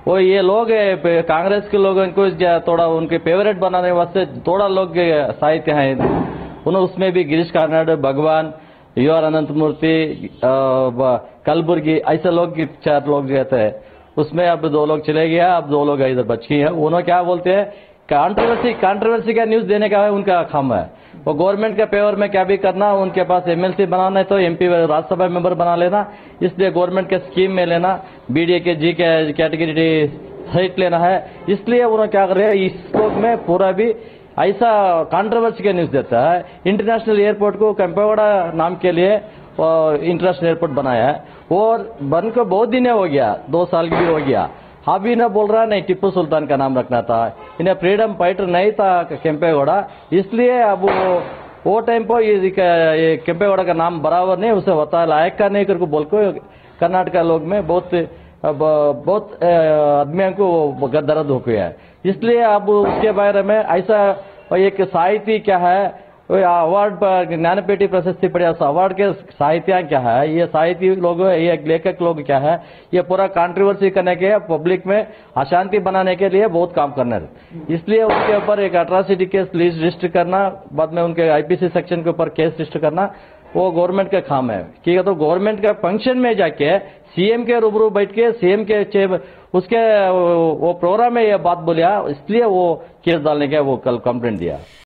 वो ये लोग कांग्रेस के लोगों को थोड़ा उनके फेवरेट बनाने वास्ते थोड़ा लोग साहित्य हैं उन्होंने, उसमें भी गिरीश कार्नाड, भगवान, यू आर अनंत मूर्ति, कलबुर्गी, ऐसे लोग 4 लोग रहते हैं उसमें। अब 2 लोग चले गया, अब 2 लोग इधर बच गए हैं। उन्होंने क्या बोलते हैं, कंट्रोवर्सी का न्यूज देने का है उनका काम है। वो गवर्नमेंट के फेवर में क्या भी करना, उनके पास एमएलसी बनाना है तो एमपी राज्यसभा मेंबर बना लेना, इसलिए गवर्नमेंट के स्कीम में लेना, बीडीए के जी के कैटेगरी सीट लेना है, इसलिए उन्होंने क्या कर रहे हैं इस लोग में पूरा भी ऐसा कंट्रोवर्सी का न्यूज देता है। इंटरनेशनल एयरपोर्ट को केम्पेगौड़ा नाम के लिए इंटरनेशनल एयरपोर्ट बनाया है और बन को बहुत दिन हो गया, 2 साल भी हो गया, अभी ना बोल रहा नहीं टिप्पू सुल्तान का नाम रखना था, इन्हें फ्रीडम फाइटर नहीं था केम्पेगौड़ा, इसलिए अब वो टाइम पर ये केम्पेगौड़ा का नाम बराबर नहीं उसे होता लायक का नहीं करके बोल को कर्नाटका लोग में बहुत आदमियों को दर्द हो गया है। इसलिए अब उसके बारे में ऐसा एक साहित्य क्या है, अवार्ड ज्ञानपीठ प्रशस्ति पड़े अवार्ड के साहित्य क्या है, ये साहित्य लोग, ये लेखक लोग क्या है, ये पूरा कंट्रोवर्सी करने के, पब्लिक में अशांति बनाने के लिए बहुत काम करना है। इसलिए उनके ऊपर एक अट्रॉसिटी केस रजिस्टर करना, बाद में उनके आईपीसी सेक्शन के ऊपर केस रजिस्टर करना, वो गवर्नमेंट का काम है। ठीक है, तो गवर्नमेंट का फंक्शन में जाके सीएम के रूबरू बैठ के सीएम के उसके वो प्रोग्राम में ये बात बोलिया, इसलिए वो केस डालने का वो कल कंप्लेंट दिया।